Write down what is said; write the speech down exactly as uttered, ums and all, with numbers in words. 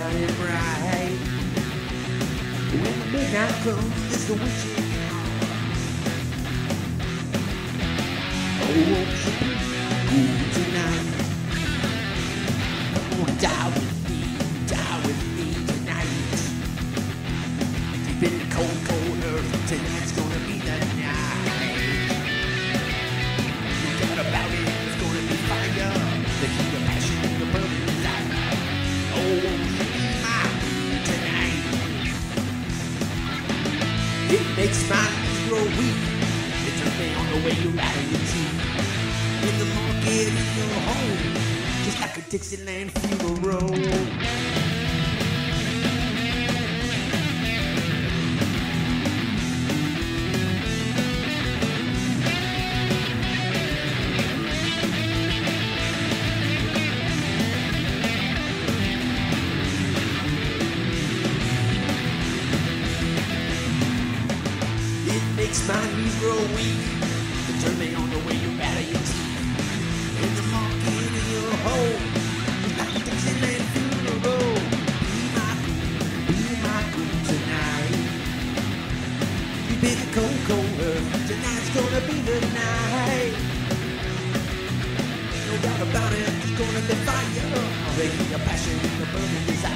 shining bright. When the midnight comes, it's the witching hour. Oh, won't you be cool tonight? Come on, die with me, die with me tonight. Deep in the cold, cold earth, tonight's gonna be the night. You got about it, it's gonna be fire. The heat of passion and the burning desire. Oh, won't you be mine tonight? It makes my knees grow weak. It turns me on the way you rattle your teeth. In the market, in your home, just like a Dixieland funeral. It makes my knees grow weak. It turns me on the way you rattle your teeth. In the market, in your home, just like a Dixieland funeral. Be my queen, be my queen tonight. You've been a cold, cold earth. Tonight's gonna be the night. No doubt about it, it's gonna be fire. The heat of passion and the burning desire.